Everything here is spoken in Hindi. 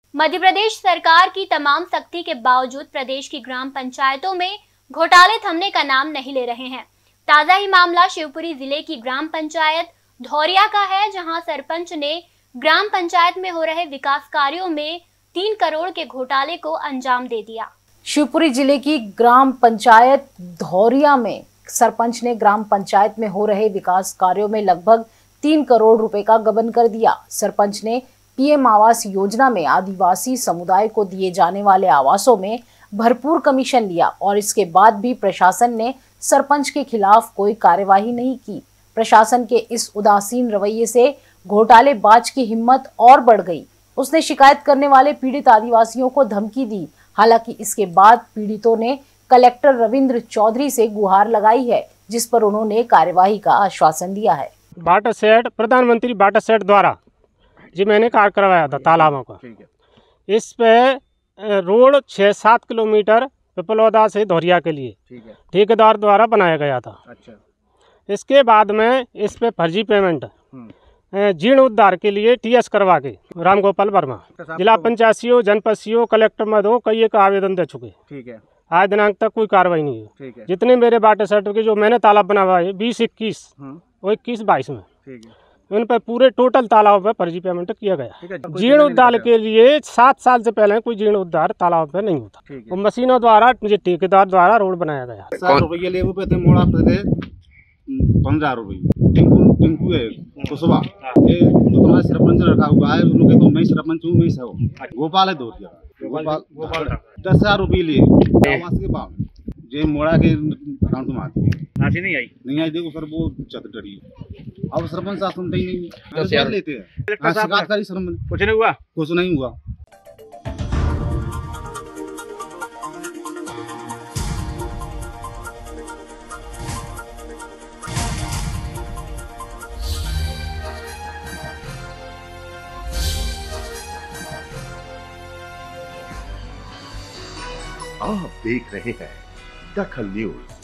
मध्य प्रदेश सरकार की तमाम सख्ती के बावजूद प्रदेश की ग्राम पंचायतों में घोटाले थमने का नाम नहीं ले रहे हैं। ताजा ही मामला शिवपुरी जिले की ग्राम पंचायत धौरिया का है, जहां सरपंच ने ग्राम पंचायत में हो रहे विकास कार्यों में 3 करोड़ के घोटाले को अंजाम दे दिया। शिवपुरी जिले की ग्राम पंचायत धौरिया में सरपंच ने ग्राम पंचायत में हो रहे विकास कार्यों में लगभग 3 करोड़ रुपए का गबन कर दिया। सरपंच ने पीएम आवास योजना में आदिवासी समुदाय को दिए जाने वाले आवासों में भरपूर कमीशन लिया और इसके बाद भी प्रशासन ने सरपंच के खिलाफ कोई कार्यवाही नहीं की। प्रशासन के इस उदासीन रवैये से घोटालेबाज की हिम्मत और बढ़ गई। उसने शिकायत करने वाले पीड़ित आदिवासियों को धमकी दी। हालांकि इसके बाद पीड़ितों ने कलेक्टर रविंद्र चौधरी से गुहार लगाई है, जिस पर उन्होंने कार्यवाही का आश्वासन दिया है। वाटरशेड प्रधानमंत्री वाटरशेड द्वारा जी मैंने कार्य करवाया था तालाबों का। इस पे रोड 6-7 किलोमीटर पिपलौदा से धौरिया के लिए ठेकेदार द्वारा बनाया गया था। अच्छा। इसके बाद में इस पे फर्जी पेमेंट जीर्णोद्धार के लिए टीएस करवा के रामगोपाल वर्मा जिला पंचायत सीओ जनपद सीओ कलेक्टर मदो कई एक आवेदन दे चुके। ठीक है। आज दिनांक तक कोई कार्रवाई नहीं है। जितने मेरे वाटर सर्टिफिकेट जो मैंने तालाब बनावा है 20-21 और 21-22 में, उन पर पूरे टोटल तालाब पर फर्जी पेमेंट किया गया। जीर्णोद्धार के लिए 7 साल से पहले कोई जीर्णोद्धार तालाब पर नहीं होता। वो मशीनों द्वारा ठेकेदार द्वारा रोड बनाया गया। 7 रुपये ले पे थे, मोड़ा पे थे 15 रुपये। टिंकू है कुशवा, ये तो तुम्हारा सरपंच रखा हुआ है, उनके तो मैं सरपंच हूँ, मैं सब गोपाल है धौरिया। गोपाल 10,000 रुपये लिए आवास के बाद जे मोड़ा के अकाउंट में राशि नहीं आई देखो सर, वो चत डरी। अब सरपंच साथ सुनते ही नहीं, लेते हैं शिकायतकारी सरपंच। कुछ नहीं हुआ। आप देख रहे हैं दखल न्यूज।